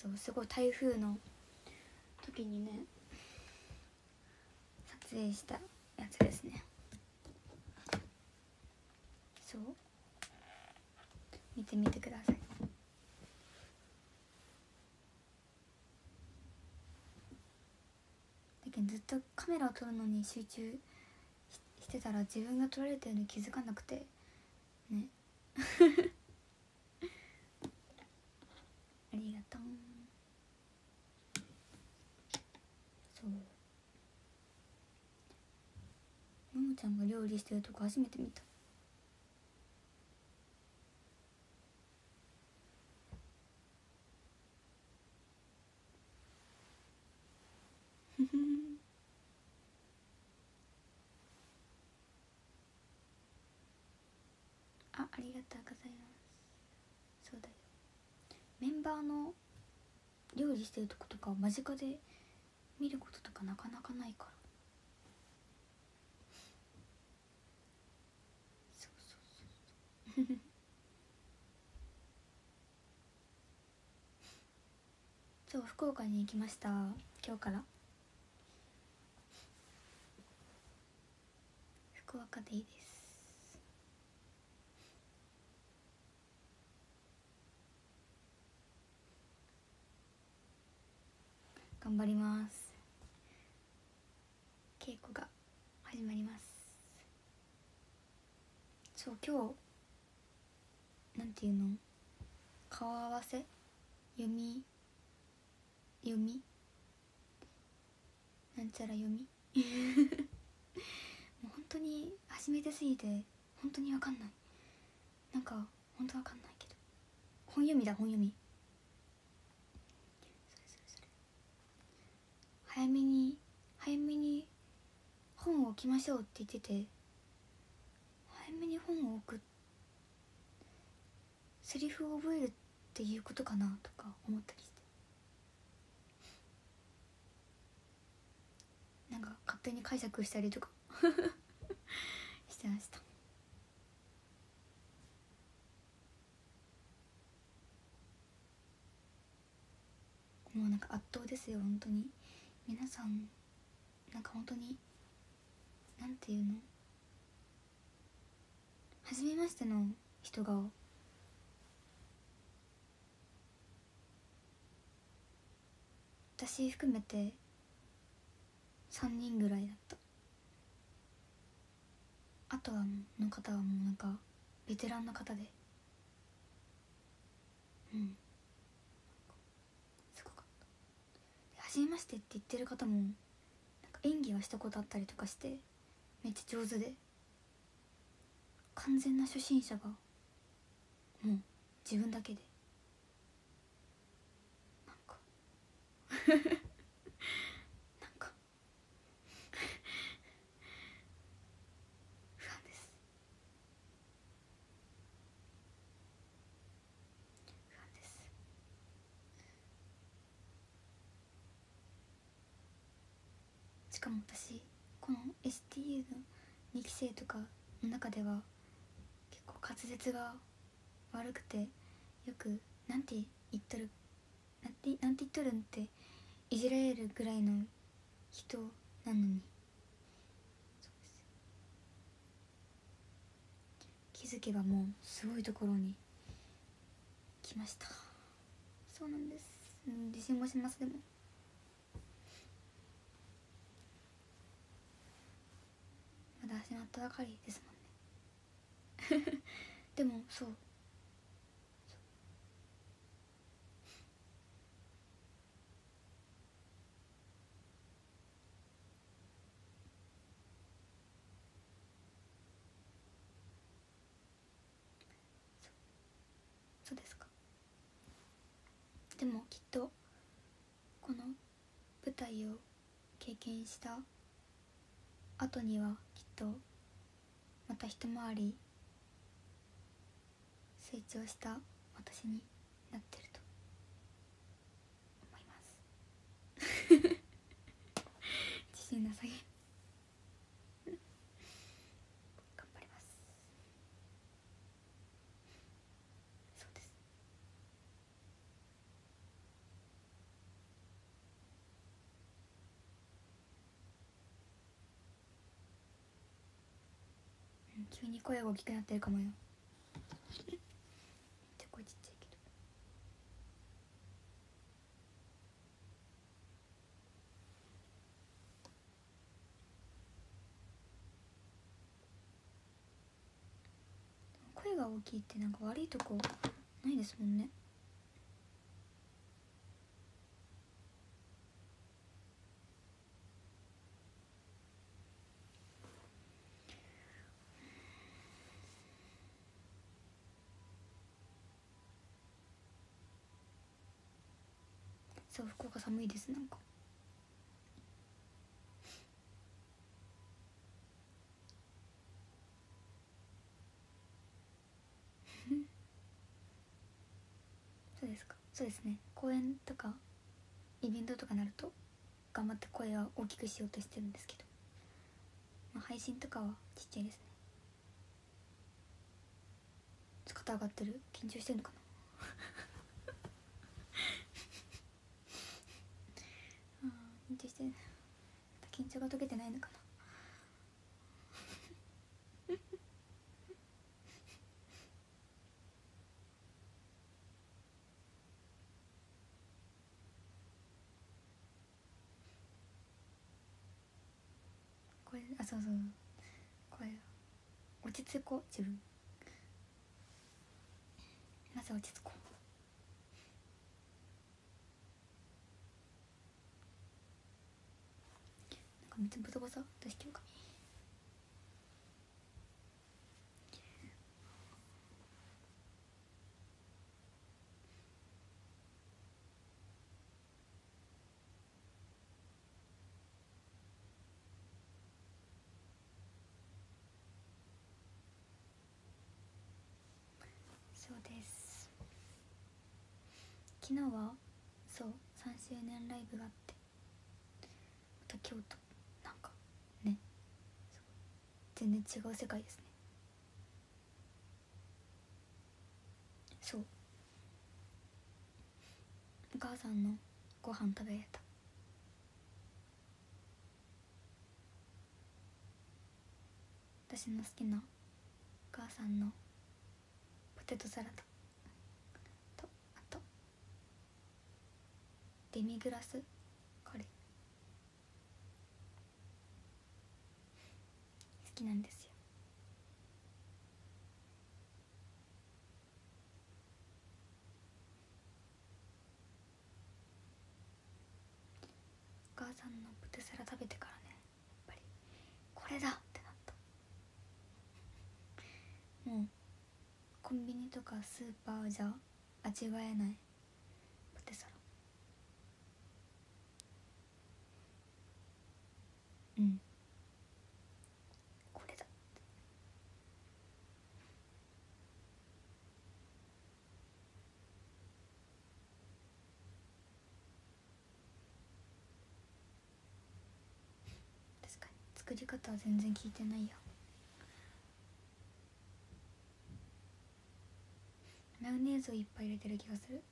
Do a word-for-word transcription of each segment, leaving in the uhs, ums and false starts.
そうすごい台風の時にね撮影したやつですね。そう見てみてください。だけどずっとカメラを撮るのに集中 し, してたら自分が撮られてるのに気づかなくてねありがとう。そうももちゃんが料理してるとこ初めて見た。あ、ありがとうございます。そうだよ、メンバーの料理してるとことかを間近で見ることとかなかなかないから。そうそうそうそう福岡に行きました。今日から福岡でいいです。頑張ります。稽古が始まります。そう今日なんていうの顔合わせ読み読みなんちゃら読みもう本当に初めてすぎて本当に分かんない。なんか本当分かんないけど本読みだ本読み。それそれそれ早めに早めに本を置きましょうって言ってて、早めに本を置くセリフを覚えるっていうことかなとか思ったりして、なんか勝手に解釈したりとかしてました。もうなんか圧倒ですよ本当に。皆さんなんか本当になんていうの初めましての人が私含めてさんにんぐらいだった。あとはの方はもうなんかベテランの方で、うんすごかった。初めましてって言ってる方もなんか演技はしたことあったりとかしてめっちゃ上手で、完全な初心者がもう自分だけでなんかなんか不安です。不安です。しかも私この エスティーユー のにき生とかの中では結構滑舌が悪くて、よくなんて言っとるなんてなんて言っとるんっていじられるぐらいの人なのに、気づけばもうすごいところに来ました。そうなんです、うん、自信もします。でもまだ始まったばかりですもんねでもそうそうですか。でもきっとこの舞台を経験した後にはきっとまた一回り成長した私になってると思います自信なさげ頑張ります。そうです。 急に声が大きくなってるかもよ。めっちゃ声ちっちゃいけど。声が大きいってなんか悪いとこないですもんね。そう、福岡寒いです。なんかそうですか。そうですね、公演とかイベントとかなると頑張って声は大きくしようとしてるんですけど、まあ、配信とかはちっちゃいですね。肩上がってる。緊張してるのかなあー緊張してる。緊張が解けてないのかな。これあそうそう、これ落ち着こう。自分まず落ち着こう。なんかめっちゃボサボサどうしてるか。そうです。昨日はそうさんしゅうねんライブがあって、また京都なんかね、全然違う世界ですね。そう、お母さんのご飯食べれた。私の好きなお母さんのポテトサラダと、あとデミグラスカレー好きなんですよ。お母さんのポテサラ食べてからね、やっぱりこれだってなった。もうコンビニとかスーパーじゃ味わえないポテサラ。うん、これだって。確かに作り方は全然聞いてないや。マヨネーズをいっぱい入れてる気がする。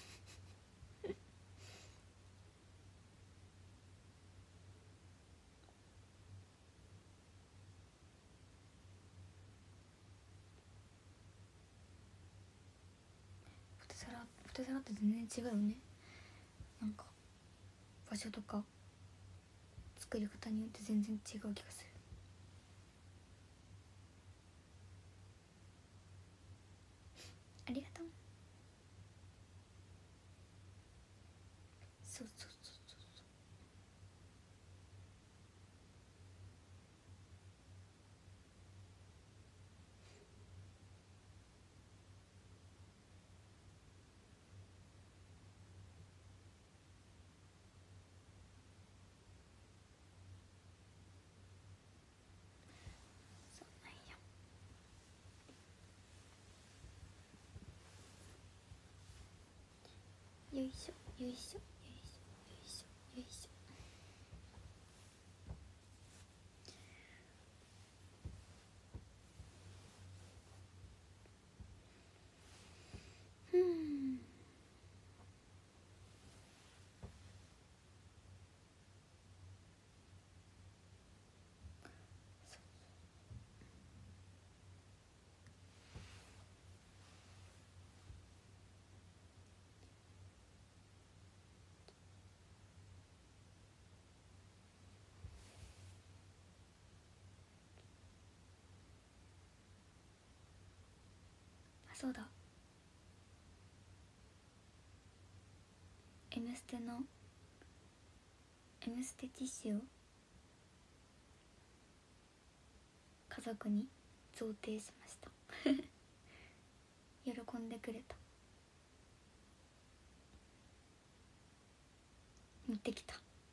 ポテサラポテサラって全然違うよね。なんか場所とか作り方によって全然違う気がする。ありがとう。そうそうそうそうそう。そうなんや。よいしょよいしょよいしょよいしょよいしょ。うんそうだ、 M ステの M ステティッシュを家族に贈呈しました喜んでくれた。持ってきた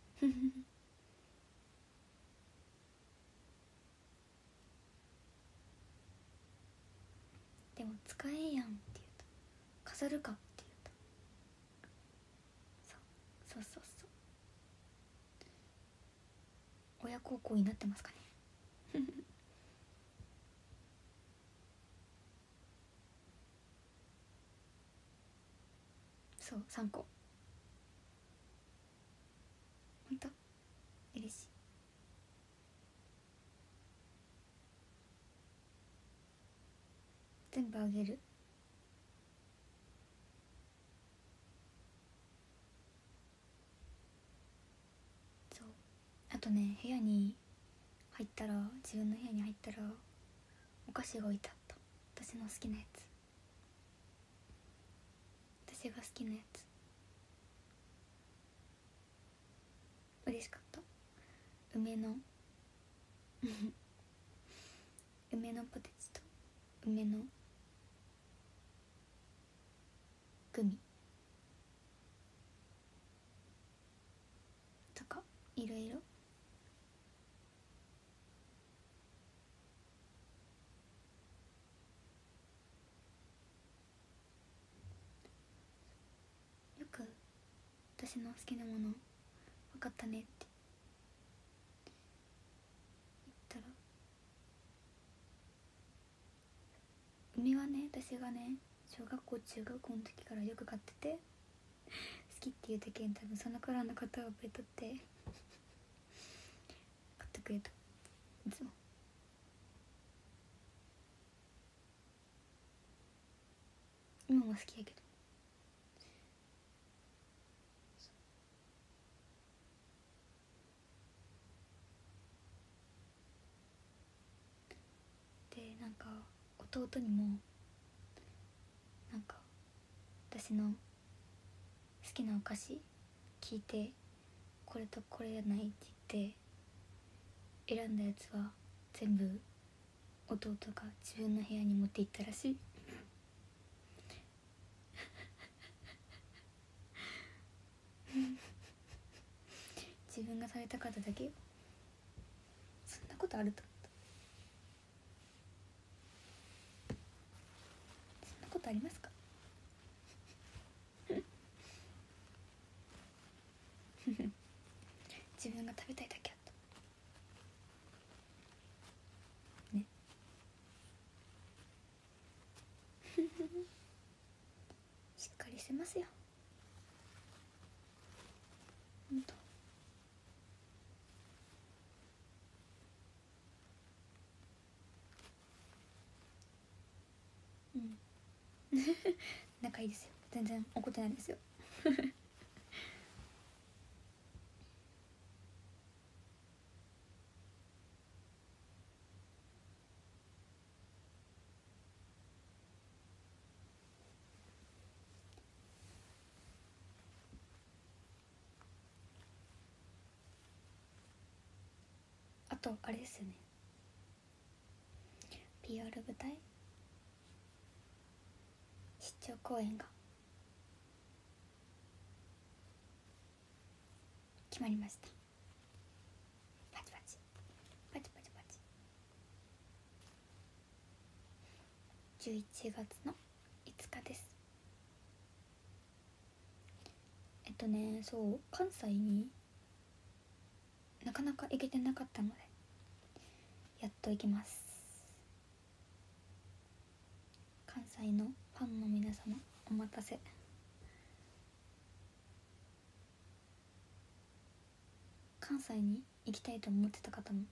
でも使えんやんって言うと、飾るかって言うと、そうそうそうそう、親孝行になってますかねそう、さんこ、ほんと嬉しい。全部あげる。そう、あとね、部屋に入ったら、自分の部屋に入ったらお菓子が置いてあった。私の好きなやつ、私が好きなやつ。嬉しかった。梅の梅のポテチと梅のグミとかいろいろ。よく私の好きなもの分かったねって言ったら、梅はね、私がね小学校中学校の時からよく買ってて好きって言うてけん、多分その頃のことを覚えとって買ってくれた、いつも。今も好きやけど。でなんか弟にもなんか私の好きなお菓子聞いて、これとこれやないって言って選んだやつは全部弟が自分の部屋に持って行ったらしい自分が食べたかっただけよ。そんなことあると思った。そんなことありますか自分が食べたいだけあったねしっかりしてますよ、ほんと。うん仲いいですよ、全然怒ってないですよあとあれですよね、 ピーアール 舞台出張公演が決まりました。パチパチパチパチパチ、じゅういちがつのいつかです。えっとね、そう関西になかなか行けてなかったのでやっと行きます。関西のファンの皆様お待たせ。関西に行きたいと思ってた方も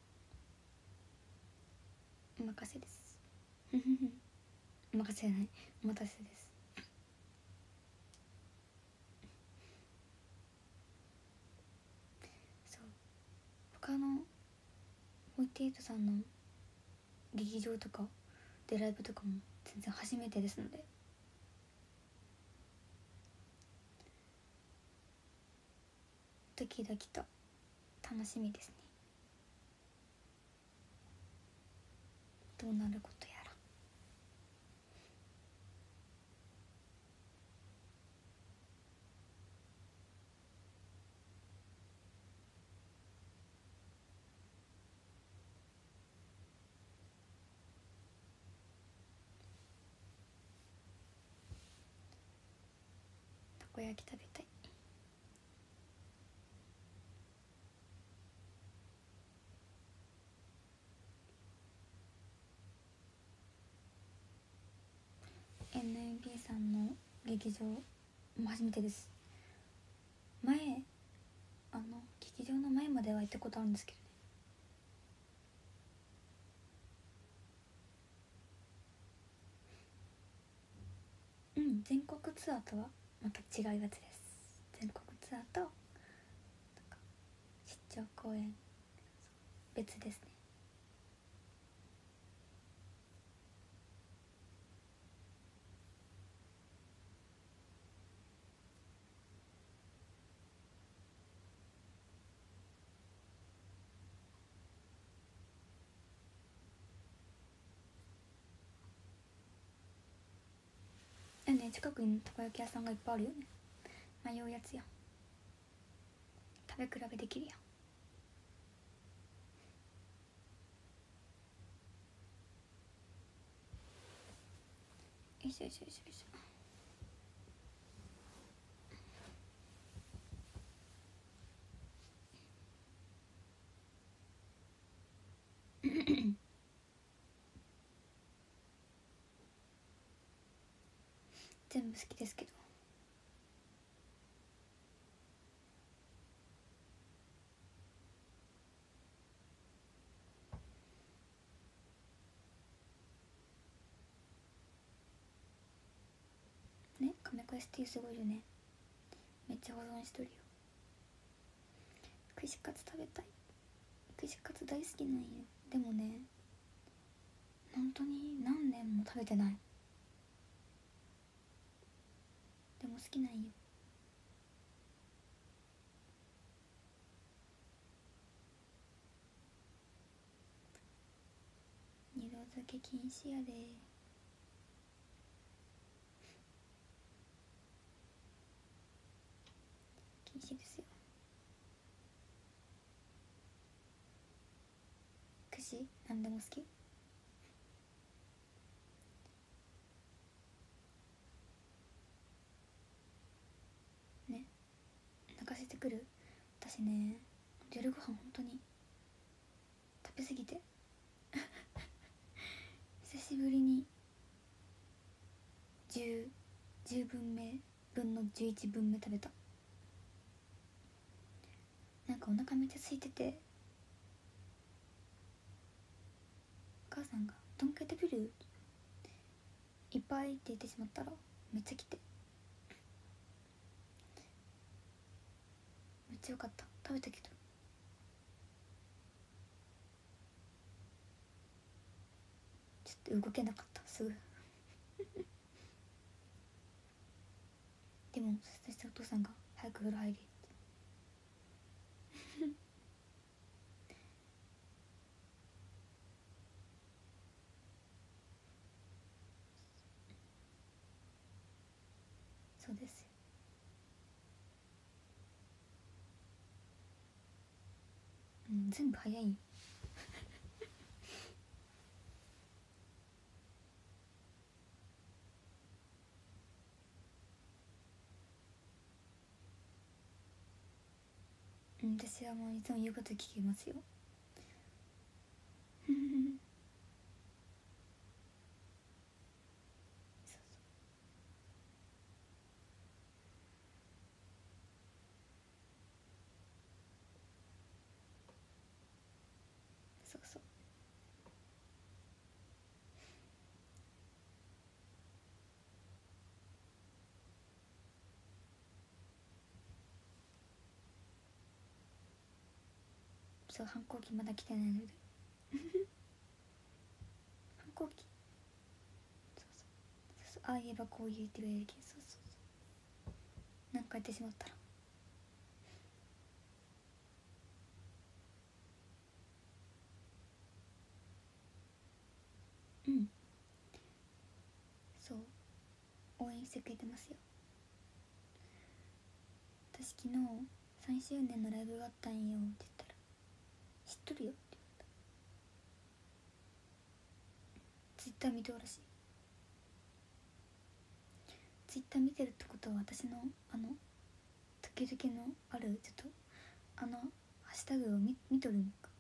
お任せですお任せじゃない、お待たせです。そう他のフォーティーエイトさんの劇場とかでライブとかも全然初めてですので、ドキドキと楽しみですね。どうなることやら。たこ焼き食べたい。エヌエービー さんの劇場も初めてです。前あの劇場の前までは行ったことあるんですけどね。うん、全国ツアーとはまた違うやつです。全国ツアーとなんか出張公演別ですね。でね、近くにたこ焼き屋さんがいっぱいあるよね。迷うやつや。食べ比べできるやん。よいしょよいしょよいしょよいしょ。全部好きですけど、ね、カメコ エスティー すごいよね。めっちゃ保存しとるよ。串カツ食べたい。串カツ大好きなんよ。でもね、本当に何年も食べてない。でも好きなんよ。二度漬け禁止やで。禁止ですよ。串何でも好き。ね、泣かせてくる。私ね、夜ご飯本当に食べ過ぎて久しぶりにじゅう、じゅうぶんめ分のじゅういちぶんめ食べた。なんかお腹めっちゃ空いてて、お母さんが「どんくらい食べる?」いっぱいって言ってしまったらめっちゃ来て、めっちゃよかった。食べたけどちょっと動けなかった、すぐでもそしてお父さんが「早く風呂入れ」ってそうですよ。うん、全部早いよ。うん、私はもういつも言うこと聞きますよそうそう。そう、反抗期まだ来てないので反抗期、そうそああ言えばこう言ってくれるけど、そうそうそうなんかやってしまったらうんそう応援してくれてますよ。私昨日さんしゅうねんのライブがあったんよって言ったら知っとるよって言われた。ツイッター見ておらしい。ツイッター見てるってことは私のあの時々のあるちょっとあのハッシュタグを 見, 見とるんか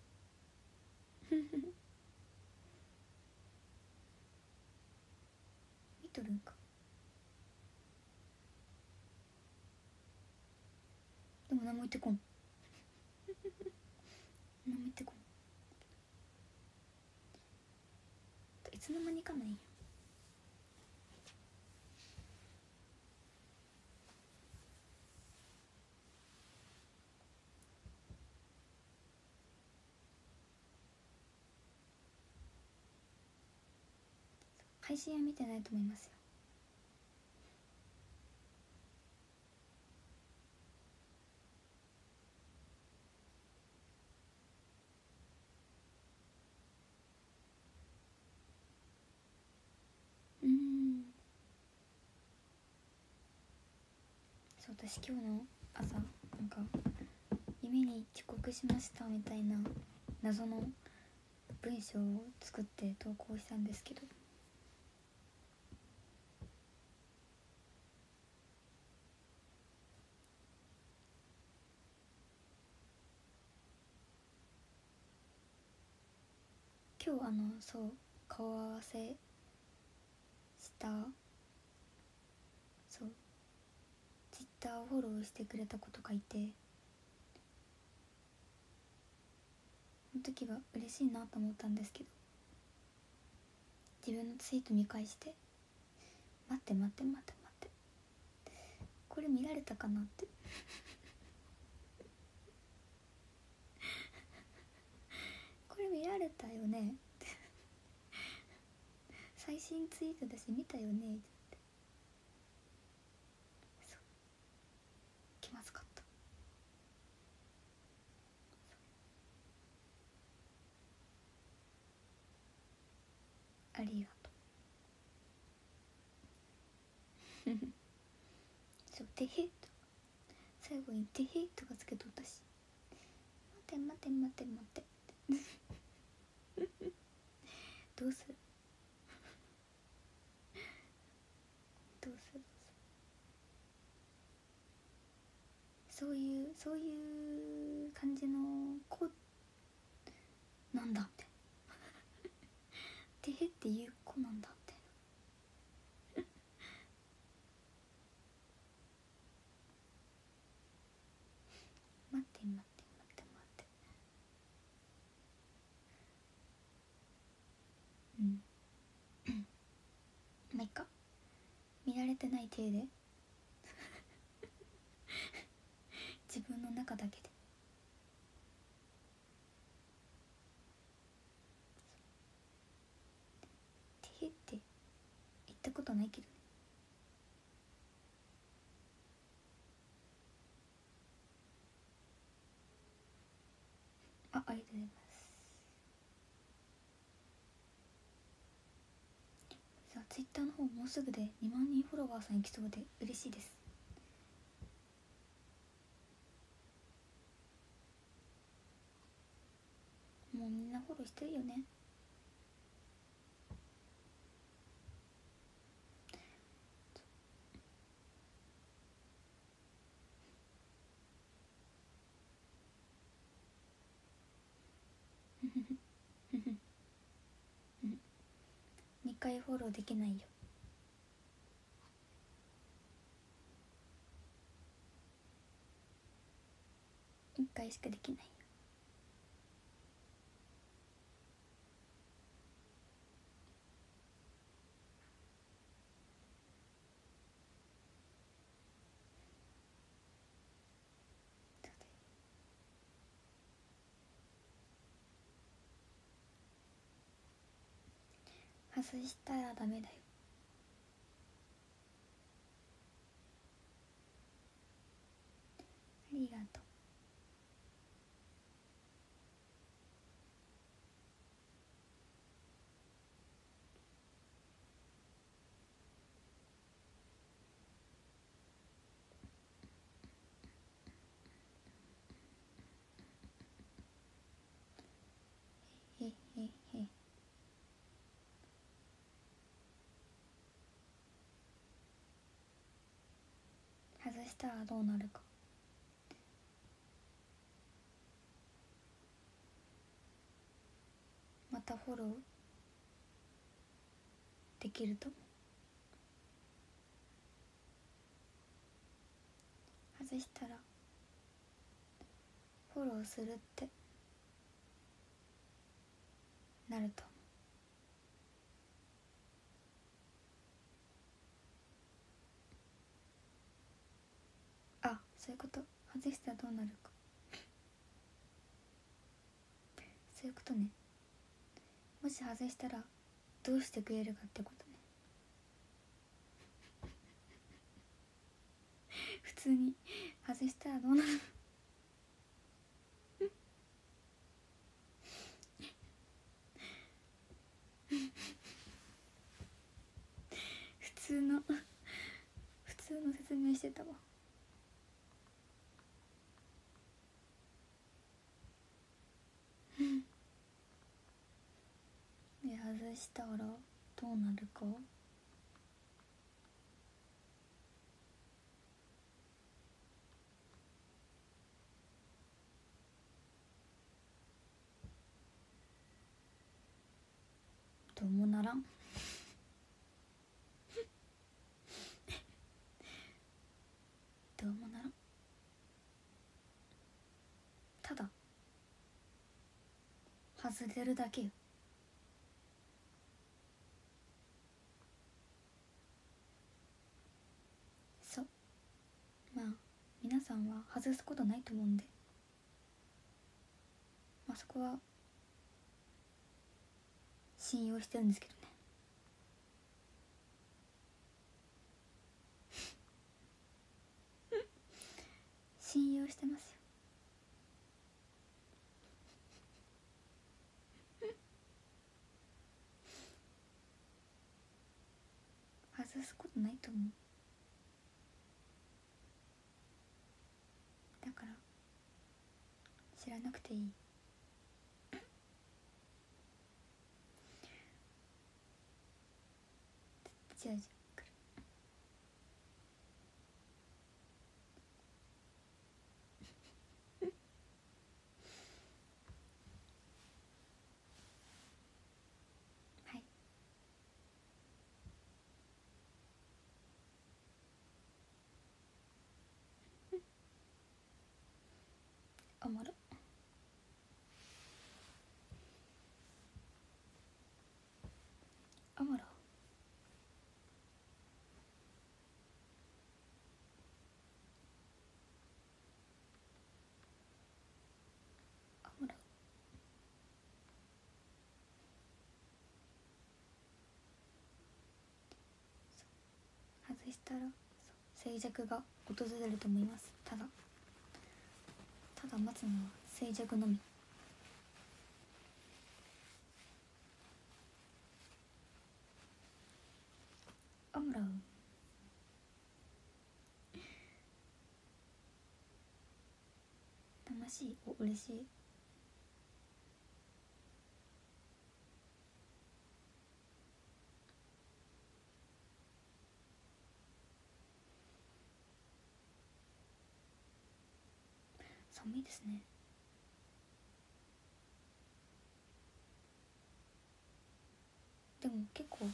見とるんか。でも何も言ってこん何も言ってこん。いつの間にかないよ。配信は見てないと思いますよ。うーんそう私今日の朝なんか夢に遅刻しましたみたいな謎の文章を作って投稿したんですけど、今日あのそう顔合わせしたそうツイッターをフォローしてくれた子とかいて、その時は嬉しいなと思ったんですけど、自分のツイート見返して待って待って待って待ってこれ見られたかなってこれ見られたよね最新ツイートだし見たよねってそう気まずかった。ありがとうそうてへと最後にてへとかつけとったし、待て待て待て待てどうするどうするそういうそういう感じの子なんだみたいなてへっていう子なんだみたいな。待って待って待って待ってうんまあいっか、見られてない体で自分の中だけでてへって言ったことないけどね。あ、ありがとうございます。さあツイッターの方もうすぐでにまんにんフォロワーさんいきそうで嬉しいです。もうみんなフォローしてるよね。にかいフォローできないよ。いっかいしかできないよ。外したらダメだよ。 りがとう。へへへ。外したらどうなるか。またフォローできると思う。外したらフォローするってなると思う。あ、そういうこと。外したらどうなるか、そういうことね。もし外したらどうしてくれるかってことね。普通に外したらどうなる普通の普通の説明してたわ。で外したらどうなるか。どうもならんどうもならん。ただ外れるだけよ。そう、まあ皆さんは外すことないと思うんで、まあそこは信用してるんですけどね。信用してますよ。外すことないと思う。だから知らなくていい。じゃあじゃあ来る。はい。おもろ。おもろ。おもろ。外したら静寂が訪れると思います。ただただ待つのは静寂のみ。おもろ。楽しい。お、嬉しい。寒いですね。でも結構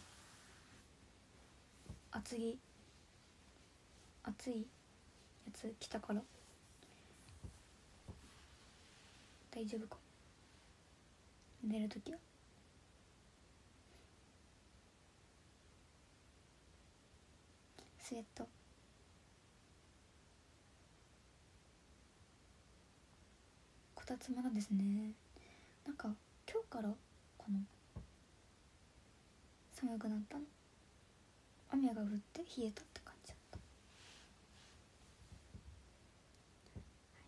厚着厚いやつ着たから大丈夫かも。寝るときはスウェット。こたつまだですね。なんか今日からかな、寒くなったの。雨が降って冷えたって感じだった。はい、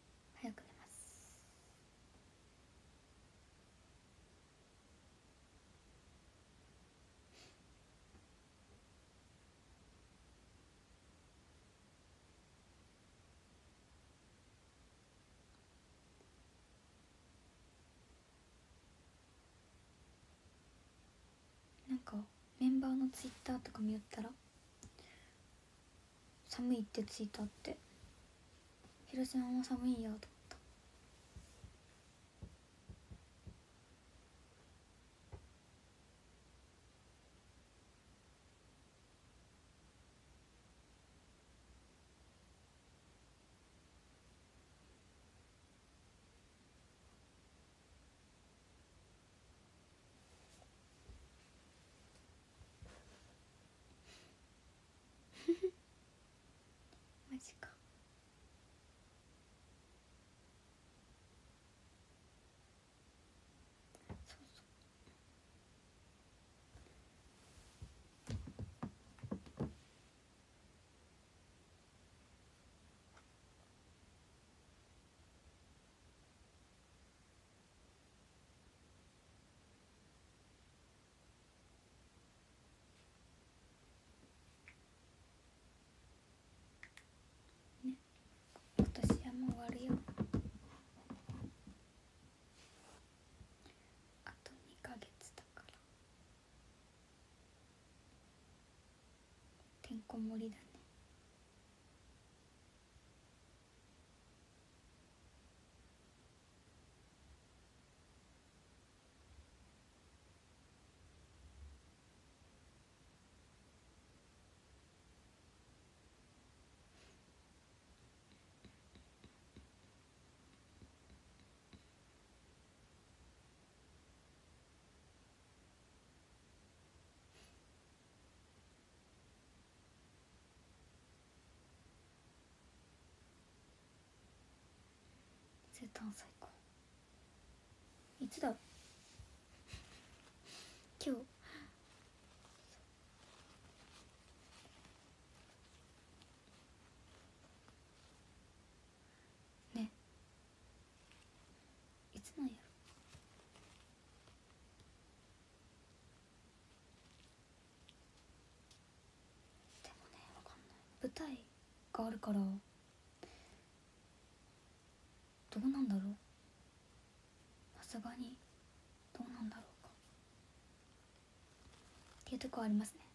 ンバーのツイッターとか見よったら寒いってツイートあって、広島も寒いやと思った。マジか。そうそうね、今年はもう終わるよ。あとにかげつだからてんこ盛りだね。生誕祭か、いつだろう。今日ね、いつなんやろ。でもね、わかんない。舞台があるからどうなんだろう。さすがにどうなんだろうかっていうとこありますね。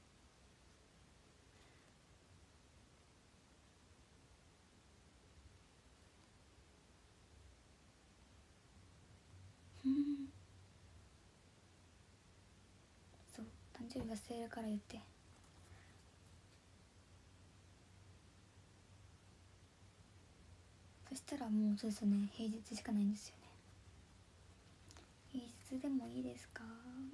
うんそう、誕生日忘れるから言って。そしたらもうそうですよね、平日しかないんですよね。平日でもいいですか。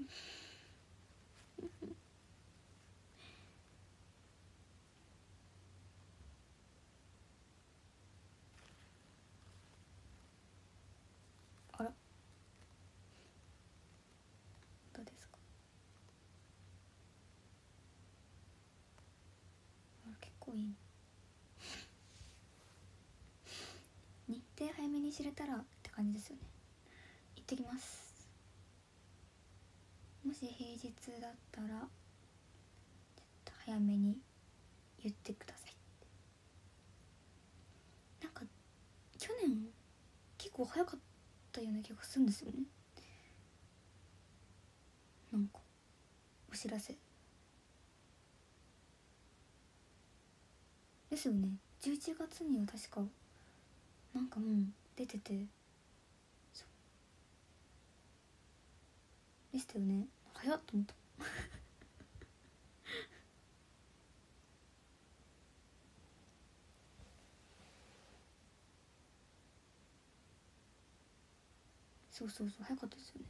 あら、どうですか。あら、結構いいね。日程早めに知れたらって感じですよね。行ってきます。もし平日だったらちょっと早めに言ってください。なんか去年結構早かったような気がするんですよね。なんかお知らせですよね。じゅういちがつには確かなんかもう出てて、でしたよね。早っと思った。そうそうそう、早かったですよね。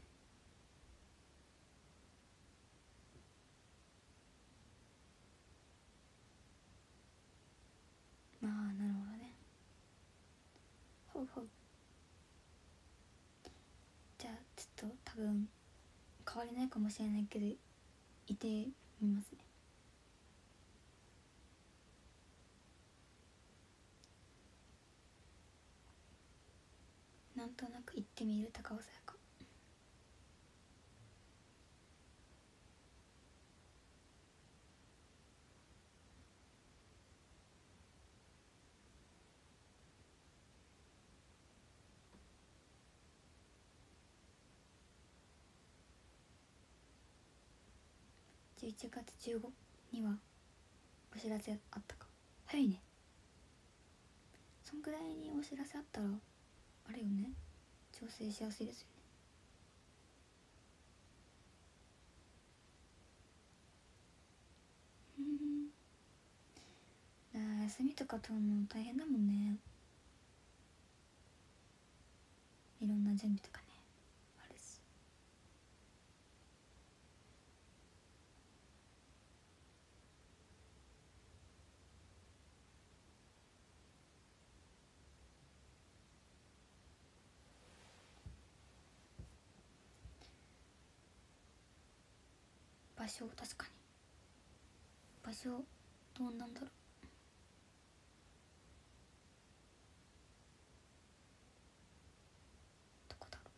まあなるほどね。ほうほう。じゃあちょっと多分変わりないかもしれないけどいてみますね。なんとなく行ってみる高尾さやか。じゅういちがつじゅうごにはお知らせあったか。早いね。そんくらいにお知らせあったらあれよね、調整しやすいですよね。だから休みとか取るの大変だもんね。いろんな準備とかねあるし。場所、確かに場所どうなんだろう。どこだろ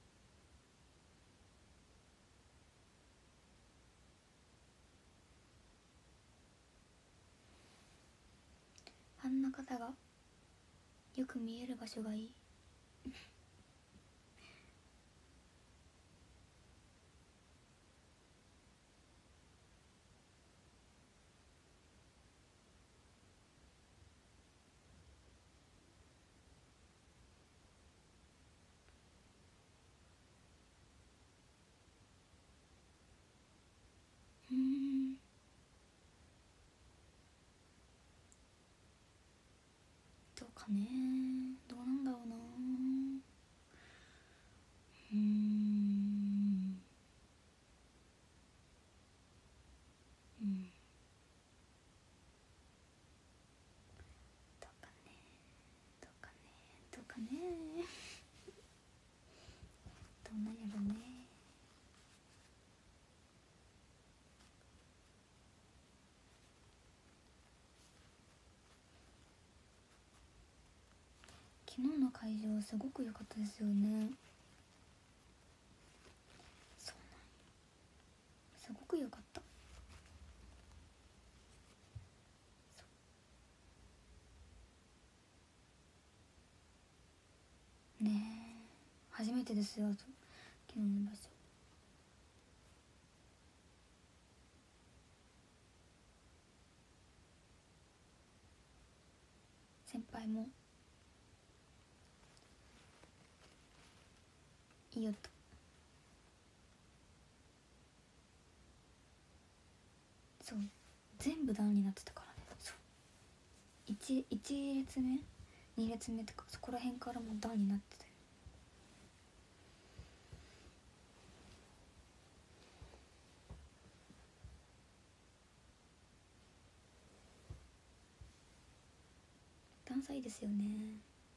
う。あんな方がよく見える場所がいい。うーん、どうかね、どうなんだろうな。うーんうんどうかね、どうかね、どうかね、どうなんやろね。昨日の会場すごく良かったですよね。そうなんや、すごく良かった。ねえ、初めてですよ昨日の場所。先輩もいいよと。そう、全部段になってたからね。そう、 1, 一列目に列目とかそこら辺からも段になってたよ。段差いいですよね。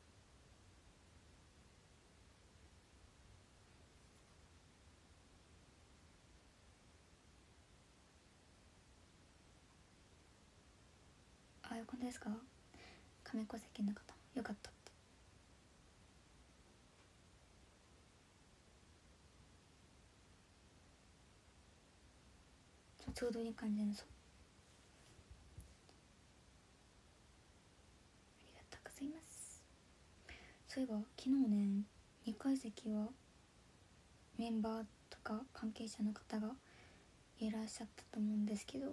あ、よかったですか。亀子席の方よかったって。ちょうどいい感じの、そう、ありがとうございます。そういえば昨日ね、にかい席はメンバーとか関係者の方がいらっしゃったと思うんですけど、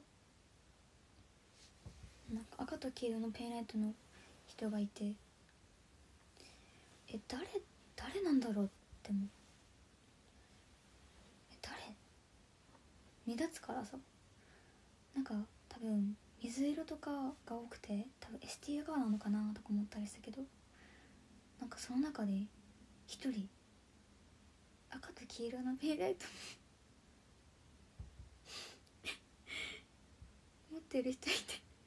なんか赤と黄色のペンライトの人がいて、え誰誰なんだろうって思う。え誰目立つからさ、なんか多分水色とかが多くて多分 エスティー 側なのかなとか思ったりしたけど、なんかその中で一人赤と黄色のペンライト持ってる人いて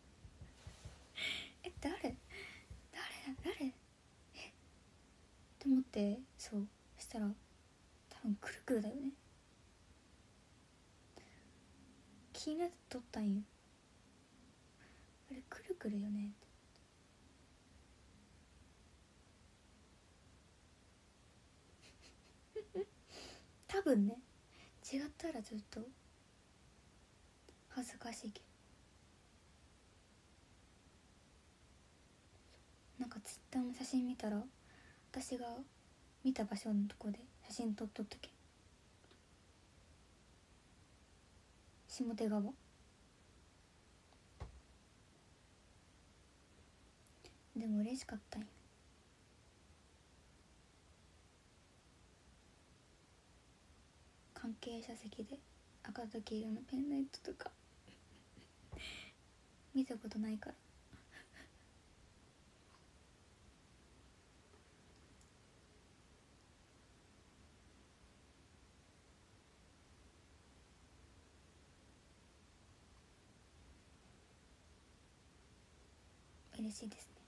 え誰誰誰えって思って、そうそしたら多分くるくるだよね。気になって撮ったんよ。あれくるくるよねって多分ね、違ったらちょっと恥ずかしいけど、なんかツイッターの写真見たら私が見た場所のとこで写真撮っとったけん、 下手側。でも嬉しかったんよ。関係者席で赤と黄色のペンライトとか見たことないから嬉しいですね。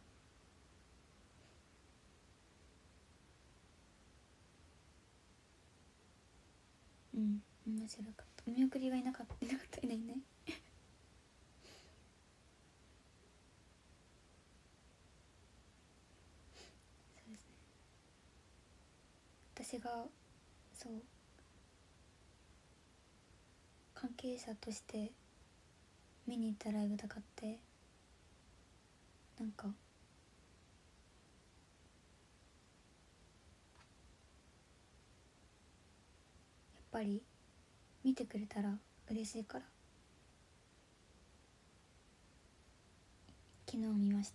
うん、面白かった。お見送りがいなかったいなかったいないねそうですね。私がそう関係者として見に行ったライブとかってなんかやっぱり見てくれたら嬉しいから昨日見ました。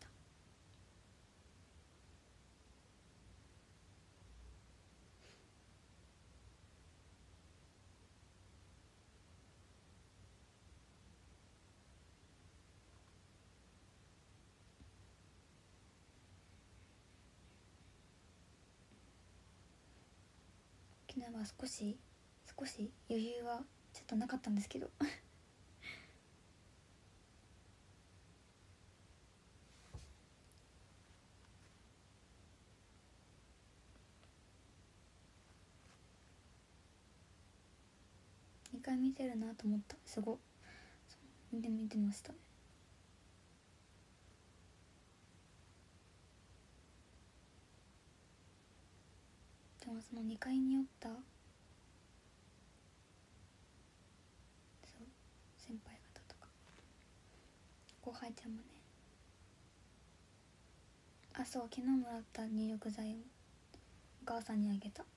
昨日は少し少し余裕はちょっとなかったんですけどにかい見てるなと思った。すごい見て見てましたね。でもそのにかいにおったそう先輩方とか後輩ちゃんもね、あそう昨日もらった入浴剤をお母さんにあげた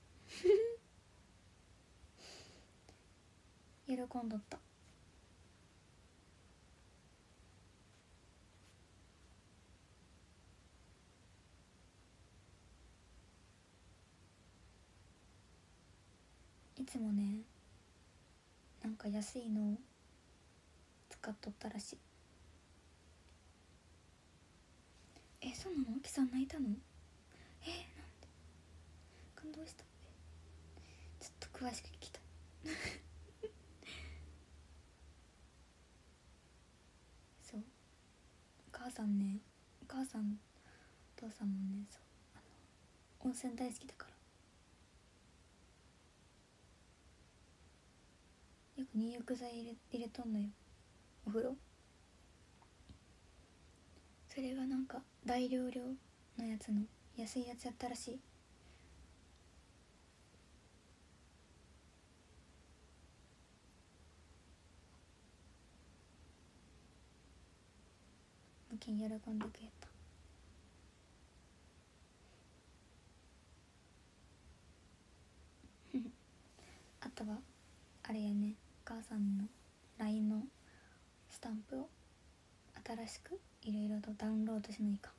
喜んどった。いつもねなんか安いのを使っとったらしい。え、そうなの？きさん泣いたの？え、なんで？感動した。ちょっと詳しく聞きたいそうお母さんねお母さんお父さんもねそうあの温泉大好きだからよく入浴剤入れ入れとんのよお風呂。それがなんか大容量のやつの安いやつやったらしい。向きに喜んでくれた。あとはあれやねお母さんの ライン のスタンプを新しくいろいろとダウンロードしないか。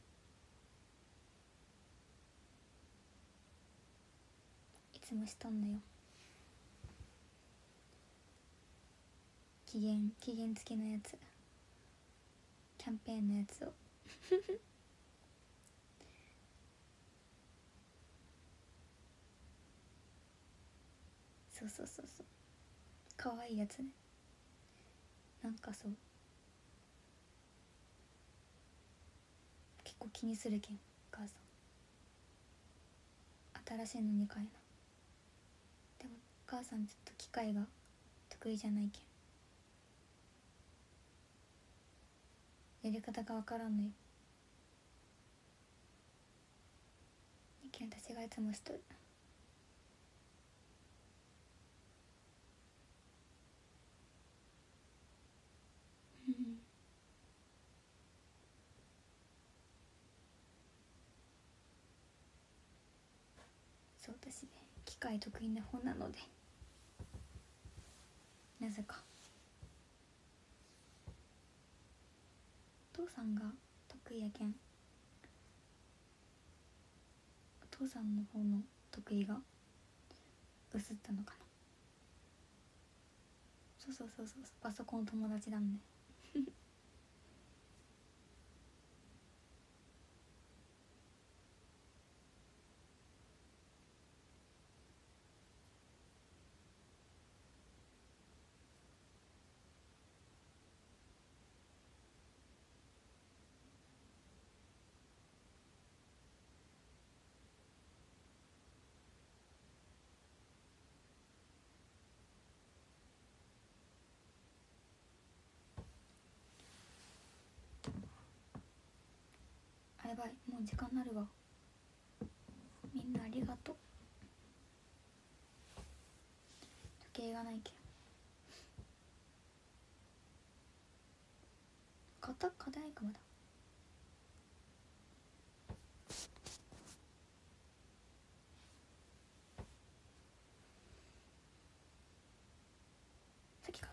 いつもしとんのよ期限期限付きのやつキャンペーンのやつをそうそうそうそうかわいいやつね。なんかそう結構気にするけんお母さん新しいのに買えな。でもお母さんちょっと機械が得意じゃないけんやり方がわからんのよ。けん私がいつもしとる。うんそう私ね機械得意な方なのでなぜかお父さんが得意やけん、お父さんの方の得意が薄ったのかな。そうそうそうそう、パソコン友達だねあ、やばい、もう時間なるわ。みんなありがとう。時計がないけん。課課題かまだ。さっき買った。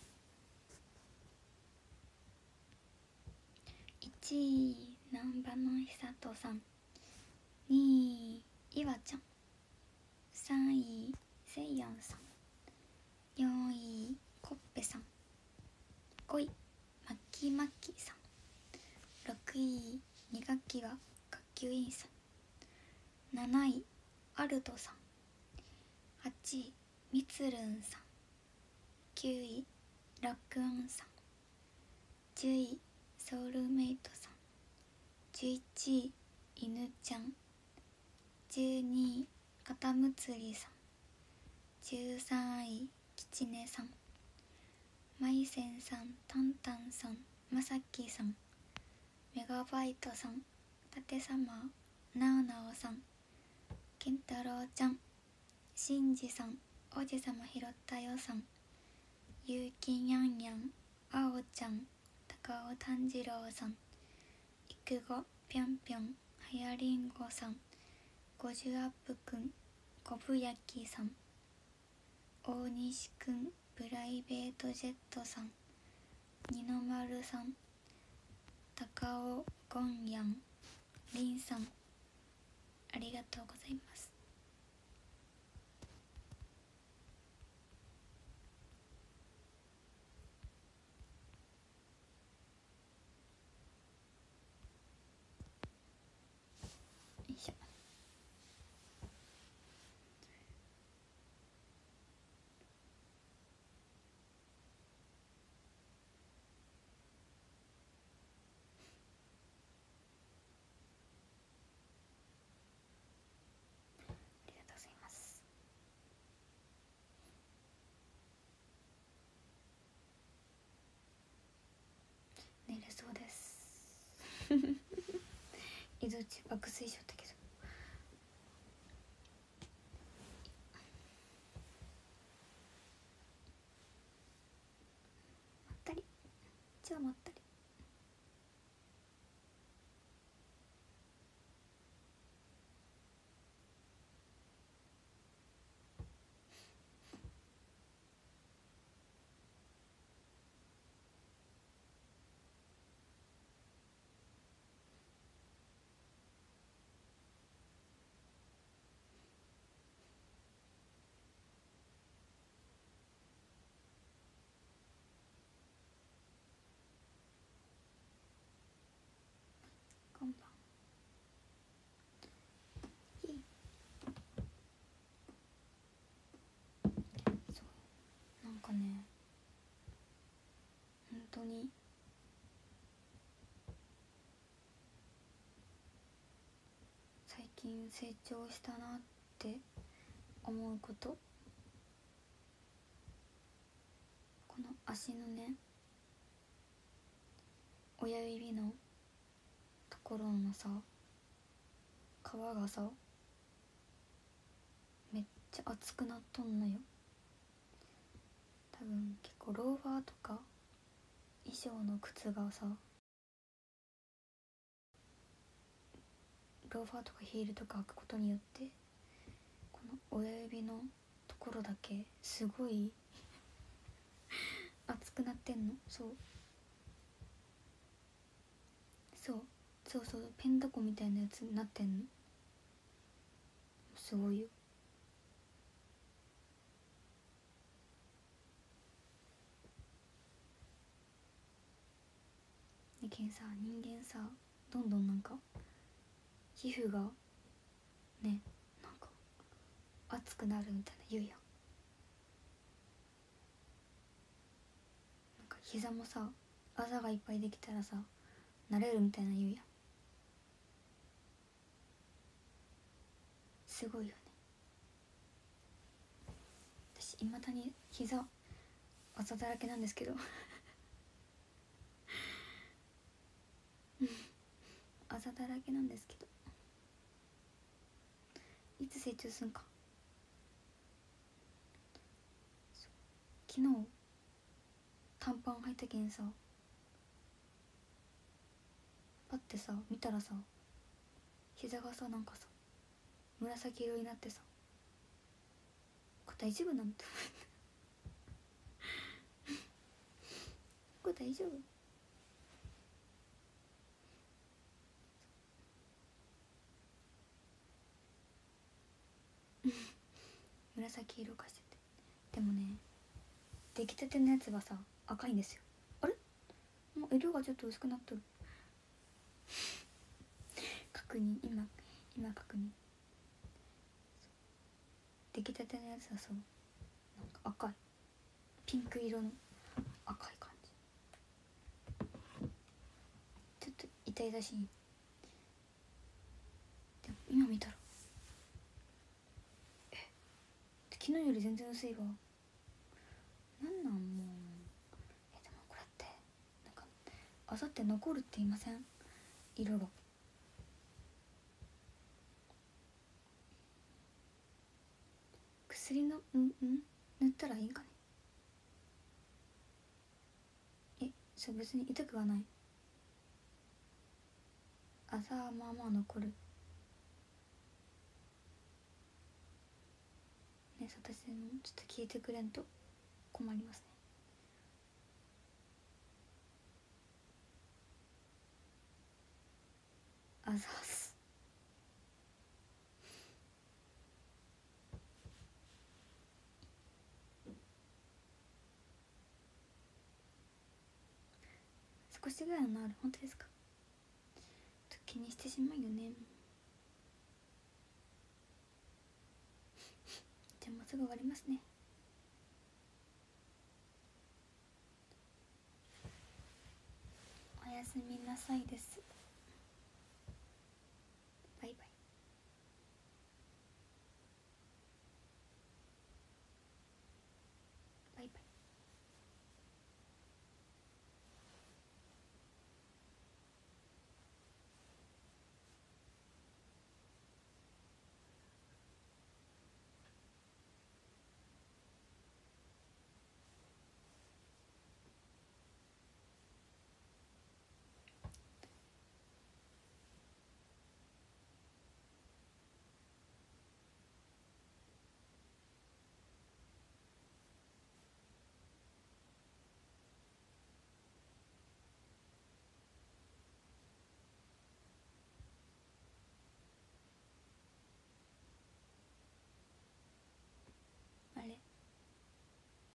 いちい難波の久人さん、にいいわちゃん、さんいせいやんさん、よんいこっぺさん、ごいまきまきさん、ろくいに学期は学級委員さん、なないアルトさん、はちいみつるんさん、きゅういラックアンさん、じゅういソウルメイトさん、じゅういちいいぬちゃん、じゅうにいかたむつりさん、じゅうさんいきちねさん、まいせんさん、たんたんさん、まさきさん、メガバイトさん、たてさま、なおなおさん、けんたろうちゃん、しんじさん、おじさまひろったよさん、ゆうきにゃんにゃん、あおちゃん、たかおたんじろうさん、いくごぴょんぴょん、はやりんごさん、ごじゅうアップくん、こぶやきさん、大西くん、プライベートジェットさん、にのまるさん、たかおごんやん、りんさん、ありがとうございます。よいしょ。ありがとうございます。寝れそうです移動中爆睡しちゃったけど、まったり、超まったり。こんばんいい。そうなんかね、本当に最近成長したなって思うこと、この足のね親指のところのさ皮がさめっちゃ熱くなっとんのよ。多分結構ローファーとか衣装の靴がさ、ローファーとかヒールとか履くことによってこの親指のところだけすごい熱くなってんの。そうそうそうそう、ペンダコみたいなやつになってんの。すごいよ。やけんさ、人間さ、どんどんなんか皮膚がね、なんか熱くなるみたいな言うやん。なんか膝もさ、あざがいっぱいできたらさ、なれるみたいな言うやん。すごいよね。私いまだに膝あざだらけなんですけどあざだらけなんですけど、いつ成長すんか。昨日短パン履いたけんさ、パッてさ見たらさ、膝がさなんかさ紫色になってさ、これ大丈夫なんてこれ大丈夫。紫色化してて、でもね、出来たてのやつはさ赤いんですよ。あれ、もう色がちょっと薄くなっとる確認、今今確認。出来たてのやつはそう、なんか赤い、ピンク色の赤い感じ、ちょっと痛々しい。でも今見たら、え、昨日より全然薄いわ。なんなんもう。え、でもこれってなんかあさって残るって言いません？色が。薬のんん塗ったらいいんかね。え、そう、別に痛くはない。あざはまあまあ残るね。私もちょっと聞いてくれんと困りますね。あざす。少しぐらいのある。本当ですか？ちょっと気にしてしまうよね。じゃあもうすぐ終わりますね。おやすみなさいです。